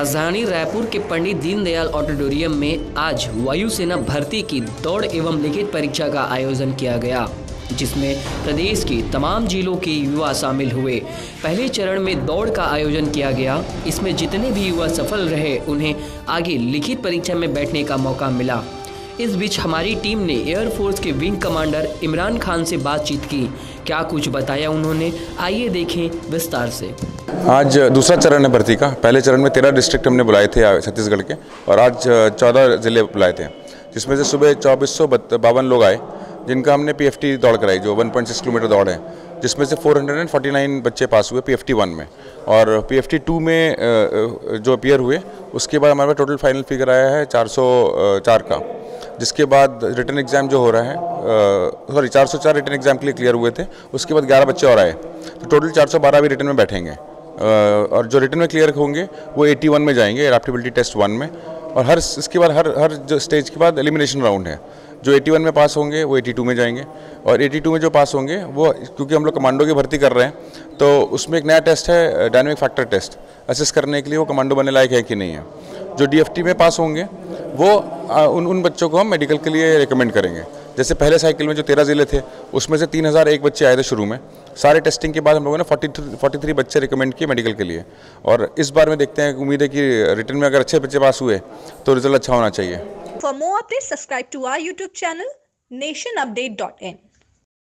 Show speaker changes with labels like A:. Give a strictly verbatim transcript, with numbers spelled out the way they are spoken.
A: राजधानी रायपुर के पंडित दीनदयाल ऑडिटोरियम में आज वायुसेना भर्ती की दौड़ एवं लिखित परीक्षा का आयोजन किया गया, जिसमें प्रदेश के तमाम जिलों के युवा शामिल हुए। पहले चरण में दौड़ का आयोजन किया गया। इसमें जितने भी युवा सफल रहे उन्हें आगे लिखित परीक्षा में बैठने का मौका मिला। इस बीच हमारी टीम ने एयरफोर्स के विंग कमांडर इमरान खान से बातचीत की। क्या कुछ बताया उन्होंने, आइए देखें विस्तार से।
B: आज दूसरा चरण है भर्ती का। पहले चरण में तेरह डिस्ट्रिक्ट हमने बुलाए थे छत्तीसगढ़ के, और आज चौदह ज़िले बुलाए थे, जिसमें से सुबह चौबीस सौ बावन लोग आए, जिनका हमने पीएफटी दौड़ कराई, जो एक पॉइंट छह किलोमीटर दौड़ है, जिसमें से चार सौ उनचास बच्चे पास हुए पीएफटी वन में, और पीएफटी टू में जो अपीयर हुए उसके बाद हमारे पास टोटल फाइनल फिगर आया है चार सौ चार का। जिसके बाद रिटर्न एग्ज़ाम जो हो रहा है, सॉरी चार सौ चार रिटर्न एग्ज़ाम के लिए क्लियर हुए थे, उसके बाद ग्यारह बच्चे और आए, तो टोटल चार सौ बारह भी रिटर्न में बैठेंगे, और जो रिटर्न में क्लियर होंगे वो इक्यासी में जाएंगे एडेप्टेबिलिटी टेस्ट वन में, और हर इसके बाद हर हर जो स्टेज के बाद एलिमिनेशन राउंड है। जो इक्यासी में पास होंगे वो बयासी में जाएंगे, और बयासी में जो पास होंगे वो, क्योंकि हम लोग कमांडो की भर्ती कर रहे हैं तो उसमें एक नया टेस्ट है डायनामिक फैक्टर टेस्ट, असेस करने के लिए वो कमांडो बनने लायक है कि नहीं है। जो डीएफटी में पास होंगे वो उन उन बच्चों को हम मेडिकल के लिए रिकमेंड करेंगे। जैसे पहले साइकिल में जो तेरह ज़िले थे उसमें से तीन हज़ार एक बच्चे आए थे शुरू में, सारे टेस्टिंग के बाद हम लोगों ने तैंतालीस बच्चे रिकमेंड किए मेडिकल के लिए, और इस बार में देखते हैं, उम्मीद है कि रिटर्न में अगर अच्छे बच्चे पास हुए तो रिजल्ट अच्छा होना चाहिए।
C: For more updates, subscribe to our YouTube channel nation update dot in.